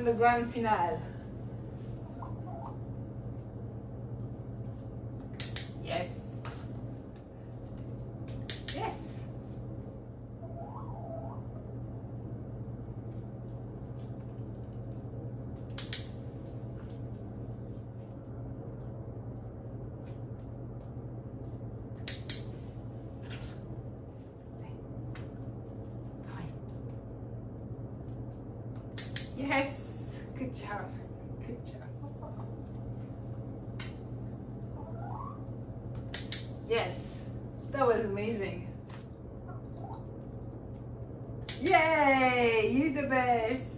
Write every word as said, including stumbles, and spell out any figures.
the grand finale. Yes. Yes. Yes, good job, good job. Yes, that was amazing. Yay, you're the best.